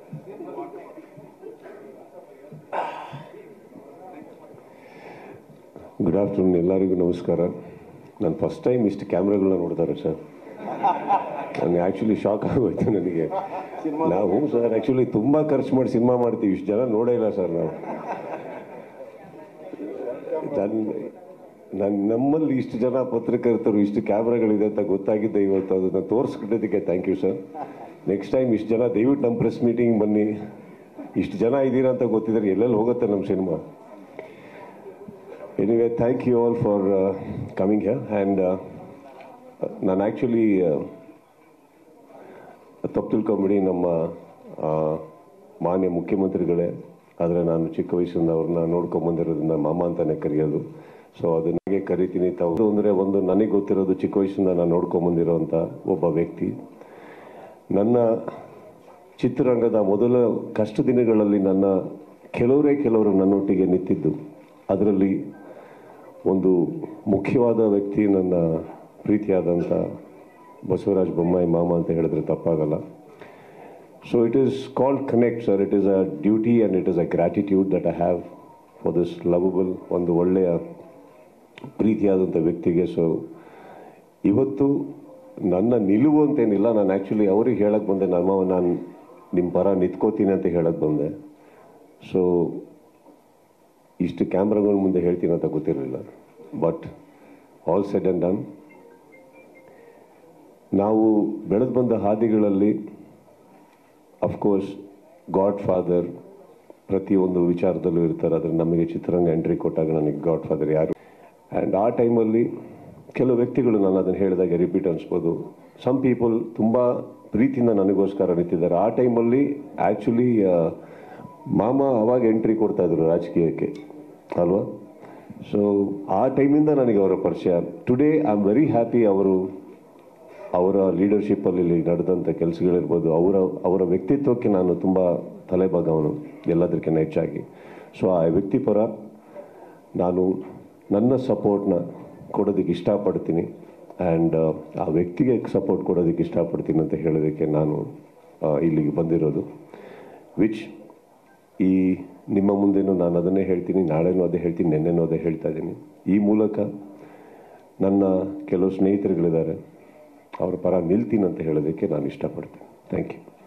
Good afternoon, ಎಲ್ಲರಿಗೂ ನಮಸ್ಕಾರ. ನಾನು ಫಸ್ಟ್ ಟೈಮ್ ಇಷ್ಟು ಕ್ಯಾಮ್ರಾಗಳನ್ನ ನೋಡ್ತಾರೆ ಸರ್. ನಾನು ಆ್ಯಕ್ಚುಲಿ ಶಾಕ್ ಆಗೋಯ್ತು ನನಗೆ. ನಾವು ಸರ್ ಆ್ಯಕ್ಚುಲಿ ತುಂಬ ಖರ್ಚು ಮಾಡಿ ಸಿನಿಮಾ ಮಾಡ್ತೀವಿ, ಇಷ್ಟು ಜನ ನೋಡೇ ಇಲ್ಲ ಸರ್ ನಾವು. ನಮ್ಮಲ್ಲಿ ಇಷ್ಟು ಜನ ಪತ್ರಕರ್ತರು, ಇಷ್ಟು ಕ್ಯಾಮ್ರಾಗಳಿದೆ ಅಂತ ಗೊತ್ತಾಗಿದ್ದೆ ಇವತ್ತು. ಅದನ್ನು ತೋರಿಸ್ಕೊಟ್ಟಿದ್ದಕ್ಕೆ thank you sir. Next time ಇಷ್ಟು ಜನ ದಯವಿಟ್ಟು ನಮ್ಮ ಪ್ರೆಸ್ ಮೀಟಿಂಗ್ ಬನ್ನಿ. ಇಷ್ಟು ಜನ ಇದ್ದೀರಾ ಅಂತ ಗೊತ್ತಿದ್ದಾರೆ, ಎಲ್ಲೆಲ್ಲಿ ಹೋಗುತ್ತೆ ನಮ್ಮ cinema. Anyway, thank you all for coming here. And ನಾನು ಆ್ಯಕ್ಚುಲಿ ತಪ್ಪು ತಿಳ್ಕೊಂಬಿಡಿ, ನಮ್ಮ ಮಾನ್ಯ ಮುಖ್ಯಮಂತ್ರಿಗಳೇ, ಆದರೆ ನಾನು ಚಿಕ್ಕ ವಯಸ್ಸಿಂದ ಅವ್ರನ್ನ ನೋಡ್ಕೊಂಬಂದಿರೋದ್ರಿಂದ ಮಾಮ ಅಂತಲೇ ಕರೆಯೋದು. ಸೊ ಅದು ನನಗೆ ಕರಿತೀನಿ. ತಾವು ಅಂದರೆ ಒಂದು ನನಗೆ ಗೊತ್ತಿರೋದು, ಚಿಕ್ಕ ವಯಸ್ಸಿಂದ ನಾನು ನೋಡ್ಕೊಂಬಂದಿರೋಂಥ ಒಬ್ಬ ವ್ಯಕ್ತಿ. ನನ್ನ ಚಿತ್ರರಂಗದ ಮೊದಲ ಕಷ್ಟ ದಿನಗಳಲ್ಲಿ ಕೆಲವರು ನನ್ನೊಟ್ಟಿಗೆ ನಿಂತಿದ್ದು. ಅದರಲ್ಲಿ ಒಂದು ಮುಖ್ಯವಾದ ವ್ಯಕ್ತಿ ನನ್ನ ಪ್ರೀತಿಯಾದಂಥ ಬಸವರಾಜ ಬೊಮ್ಮಾಯಿ ಮಾಮ ಅಂತ ಹೇಳಿದ್ರೆ ತಪ್ಪಾಗಲ್ಲ. So it is called connect sir. It is a duty and it is a gratitude that I have for this lovable, ಒಂದು ಒಳ್ಳೆಯ ಪ್ರೀತಿಯಾದಂಥ ವ್ಯಕ್ತಿಗೆ. ಸೊ ಇವತ್ತು ನನ್ನ ನಿಲುವು ಅಂತೇನಿಲ್ಲ, ನಾನು ಆ್ಯಕ್ಚುಲಿ ಅವ್ರಿಗೆ ಹೇಳಕ್ಕೆ ಬಂದೆ, ನಾನು ನಿಮ್ಮ ಪರ ನಿಂತ್ಕೋತೀನಿ ಅಂತ ಹೇಳಕ್ಕೆ ಬಂದೆ. ಸೊ ಇಷ್ಟು ಕ್ಯಾಮ್ರಾಗಳ ಮುಂದೆ ಹೇಳ್ತೀನಿ ಅಂತ ಗೊತ್ತಿರಲಿಲ್ಲ. But all said and done, ನಾವು ಬೆಳೆದು ಬಂದ ಹಾದಿಗಳಲ್ಲಿ ಅಫ್ಕೋರ್ಸ್ ಗಾಡ್ ಫಾದರ್ ಪ್ರತಿಯೊಂದು ವಿಚಾರದಲ್ಲೂ ಇರ್ತಾರೆ. ಆದರೆ ನಮಗೆ ಚಿತ್ರರಂಗ ಎಂಟ್ರಿ ಕೊಟ್ಟಾಗ ನನಗೆ ಗಾಡ್ ಫಾದರ್ ಯಾರು. ಆ್ಯಂಡ್ ಆ ಟೈಮಲ್ಲಿ ಕೆಲವು ವ್ಯಕ್ತಿಗಳು, ನಾನು ಅದನ್ನು ಹೇಳಿದಾಗ ರಿಪೀಟ್ ಅನಿಸ್ಬೋದು, ಸಮ್ ಪೀಪಲ್ ತುಂಬ ಪ್ರೀತಿಯಿಂದ ನನಗೋಸ್ಕರ ನಿಂತಿದ್ದಾರೆ. ಆ ಟೈಮಲ್ಲಿ ಆ್ಯಕ್ಚುಲಿ ಮಾಮ ಅವಾಗ ಎಂಟ್ರಿ ಕೊಡ್ತಾಯಿದ್ರು ರಾಜಕೀಯಕ್ಕೆ ಅಲ್ವಾ. ಸೊ ಆ ಟೈಮಿಂದ ನನಗೆ ಅವರ ಪರಿಚಯ. Today I am very happy. ಅವರ ಲೀಡರ್ಶಿಪ್ಪಲ್ಲಿ ನಡೆದಂಥ ಕೆಲಸಗಳಿರ್ಬೋದು, ಅವರ ವ್ಯಕ್ತಿತ್ವಕ್ಕೆ ನಾನು ತುಂಬ ತಲೆಬಾಗವನು ಎಲ್ಲದಕ್ಕಿಂತ ಹೆಚ್ಚಾಗಿ. ಸೊ ಆ ವ್ಯಕ್ತಿ ಪರ ನಾನು ನನ್ನ ಸಪೋರ್ಟ್ನ ಕೊಡೋದಕ್ಕೆ ಇಷ್ಟಪಡ್ತೀನಿ. ಆ್ಯಂಡ್ ಆ ವ್ಯಕ್ತಿಗೆ ಸಪೋರ್ಟ್ ಕೊಡೋದಕ್ಕೆ ಇಷ್ಟಪಡ್ತೀನಿ ಅಂತ ಹೇಳೋದಕ್ಕೆ ನಾನು ಇಲ್ಲಿಗೆ ಬಂದಿರೋದು. ವಿಚ್ ಈ ನಿಮ್ಮ ಮುಂದೆನೂ ನಾನು ಅದನ್ನೇ ಹೇಳ್ತೀನಿ, ನಾಳೆನೂ ಅದೇ ಹೇಳ್ತೀನಿ, ನೆನ್ನೆನೂ ಅದೇ ಹೇಳ್ತಾ ಇದ್ದೀನಿ. ಈ ಮೂಲಕ ನನ್ನ ಕೆಲವು ಸ್ನೇಹಿತರುಗಳಿದ್ದಾರೆ, ಅವ್ರ ಪರ ನಿಲ್ತೀನಿ ಅಂತ ಹೇಳೋದಕ್ಕೆ ನಾನು ಇಷ್ಟಪಡ್ತೀನಿ. Thank you.